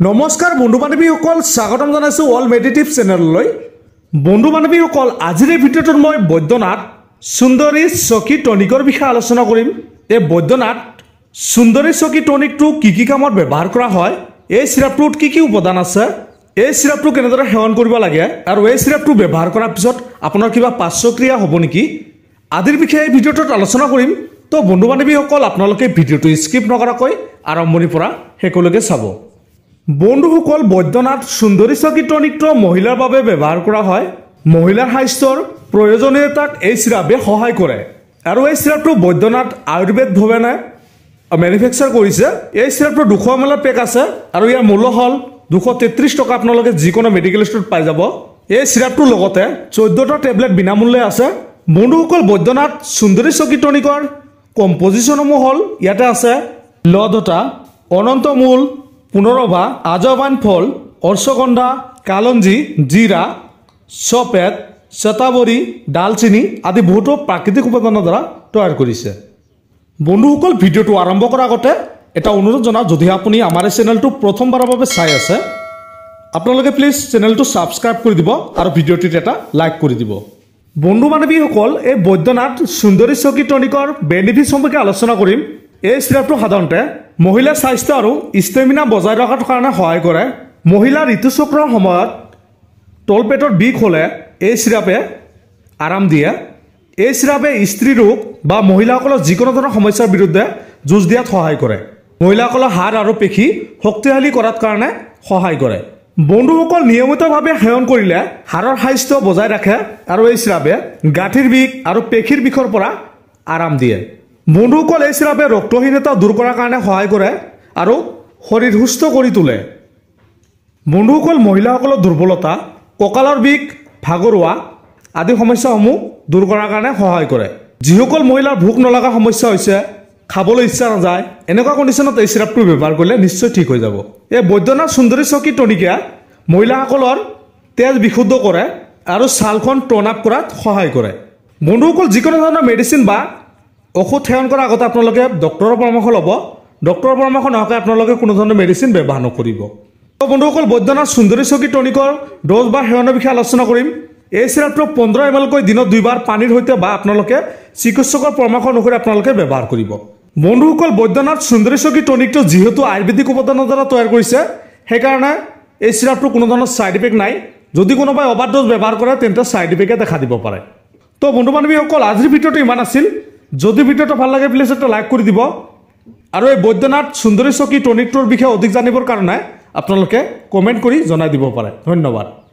নমস্কাৰ বন্ধু বান্ধৱীসকল, স্বাগতম জনাইছোঁ অল মেডিটেটিভ চেনেললৈ। বন্ধু বান্ধৱীসকল, আজিৰ এই ভিডিঅ'টোত মই বৈদ্যনাথ সুন্দৰী চকি টনিকৰ বিষয়ে আলোচনা কৰিম। এই বৈদ্যনাথ সুন্দৰী চকি টনিকটো কি কামত ব্যৱহাৰ কৰা হয়, এই চিৰাপটোত কি উপাদান আছে, এই চিৰাপটো কেনেদৰে সেৱন কৰিব লাগে আৰু এই চিৰাপটো ব্যৱহাৰ কৰাৰ পিছত আপোনাৰ কিবা পাৰ্শ্বক্ৰিয়া হ'ব নেকি আদিৰ বিষয়ে এই ভিডিঅ'টোত আলোচনা কৰিম। তো বন্ধু বান্ধৱীসকল, আপোনালোকে ভিডিঅ'টো স্কিপ নকৰাকৈ আৰম্ভণিৰ পৰা শেষলৈকে চাব। বন্ধুসকল, বৈদ্যনাথ সুন্দৰী চকি টনিকটো মহিলাৰ বাবে ব্যৱহাৰ কৰা হয়। মহিলাৰ স্বাস্থ্যৰ প্ৰয়োজনীয়তাক এই চিৰাপে সহায় কৰে আৰু এই চিৰাপটো বৈদ্যনাথ আয়ুৰ্বেদ ভৱনে মেনুফেকচাৰ কৰিছে। এই চিৰাপটো 200 ml পেক আছে আৰু ইয়াৰ মূল্য হ'ল 233 টকা। আপোনালোকে যিকোনো মেডিকেল ষ্টৰত পাই যাব। এই চিৰাপটোৰ লগতে 14টা টেবলেট বিনামূল্যে আছে। বন্ধুসকল, বৈদ্যনাথ সুন্দৰী চকি টনিকৰ কম্পজিশ্যনসমূহ হ'ল ইয়াতে আছে লধতা, অনন্তমূল, পুনৰভা, আজৱাইন ফল, অশ্বগন্ধা, কালঞ্জি, জিৰা, চপেট, শতাৱৰী, ডালচিনি আদি বহুতো প্ৰাকৃতিক উপাদানৰ দ্বাৰা তৈয়াৰ কৰিছে। বন্ধুসকল, ভিডিঅ'টো আৰম্ভ কৰাৰ আগতে এটা অনুৰোধ জনাওঁ, যদিহে আপুনি আমাৰ এই চেনেলটো প্ৰথমবাৰৰ বাবে চাই আছে, আপোনালোকে প্লিজ চেনেলটো ছাবস্ক্ৰাইব কৰি দিব আৰু ভিডিঅ'টোত এটা লাইক কৰি দিব। বন্ধু বান্ধৱীসকল, এই বৈদ্যনাথ সুন্দৰী চকি টনিকৰ বেনিফিট সম্পৰ্কে আলোচনা কৰিম। এই চিৰাপটো সাধাৰণতে মহিলাৰ স্বাস্থ্য আৰু ষ্টেমিনা বজাই ৰখাৰ কাৰণে সহায় কৰে। মহিলাৰ ঋতুচক্ৰৰ সময়ত তলপেটৰ বিষ হ'লে এই চিৰাপে আৰাম দিয়ে। এই চিৰাপে স্ত্ৰী ৰোগ বা মহিলাসকলৰ যিকোনো ধৰণৰ সমস্যাৰ বিৰুদ্ধে যুঁজ দিয়াত সহায় কৰে। মহিলাসকলৰ হাড় আৰু পেশী শক্তিশালী কৰাৰ কাৰণে সহায় কৰে। বন্ধুসকল, নিয়মিতভাৱে সেৱন কৰিলে হাড়ৰ স্বাস্থ্য বজাই ৰাখে আৰু এই চিৰাপে গাঁঠিৰ বিষ আৰু পেশীৰ বিষৰ পৰা আৰাম দিয়ে। বন্ধুসকল, এই চিৰাপে ৰক্তহীনতা দূৰ কৰাৰ কাৰণে সহায় কৰে আৰু শৰীৰ সুস্থ কৰি তোলে। বন্ধুসকল, মহিলাসকলৰ দুৰ্বলতা, কঁকালৰ বিষ, ভাগৰুৱা আদি সমস্যাসমূহ দূৰ কৰাৰ কাৰণে সহায় কৰে। যিসকল মহিলাৰ ভোক নলগা সমস্যা হৈছে, খাবলৈ ইচ্ছা নাযায়, এনেকুৱা কণ্ডিশ্যনত এই চিৰাপটো ব্যৱহাৰ কৰিলে নিশ্চয় ঠিক হৈ যাব। এই বৈদ্যনাথ সুন্দৰী চকি টনিকে মহিলাসকলৰ তেজ বিশুদ্ধ কৰে আৰু ছালখন টোন আপ কৰাত সহায় কৰে। বন্ধুসকল, যিকোনো ধৰণৰ মেডিচিন বা ঔষধ সেৱন কৰাৰ আগতে আপোনালোকে ডক্টৰৰ পৰামৰ্শ ল'ব। ডক্টৰৰ পৰামৰ্শ নোহোৱাকৈ আপোনালোকে কোনো ধৰণৰ মেডিচিন ব্যৱহাৰ নকৰিব। তো বন্ধুসকল, বৈদ্যনাথ সুন্দৰী চকি টনিকৰ ড'জ বা সেৱনৰ বিষয়ে আলোচনা কৰিম। এই চিৰাপটো 15 ml কৈ দিনত 2 বাৰ পানীৰ সৈতে বা আপোনালোকে চিকিৎসকৰ পৰামৰ্শ অনুসৰি আপোনালোকে ব্যৱহাৰ কৰিব। বন্ধুসকল, বৈদ্যনাথ সুন্দৰী চকি টনিকটো যিহেতু আয়ুৰ্বেদিক উপাদানৰ দ্বাৰা তৈয়াৰ কৰিছে, সেইকাৰণে এই চিৰাপটো কোনো ধৰণৰ ছাইড ইফেক্ট নাই। যদি কোনোবাই অভাৰ ড'জ ব্যৱহাৰ কৰে তেন্তে ছাইড ইফেক্টে দেখা দিব পাৰে। তো বন্ধু বান্ধৱীসকল, আজিৰ ভিডিঅ'টো ইমান আছিল। যদি ভিডিঅ'টো ভাল লাগে প্লিজ এটা লাইক কৰি দিব আৰু এই বৈদ্যনাথ সুন্দৰী চকি টনিকটোৰ বিষয়ে অধিক জানিবৰ কাৰণে আপোনালোকে কমেণ্ট কৰি জনাই দিব পাৰে। ধন্যবাদ।